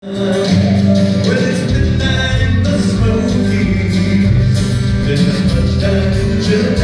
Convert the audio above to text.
Well, it's midnight in the Smokies. There's not much time till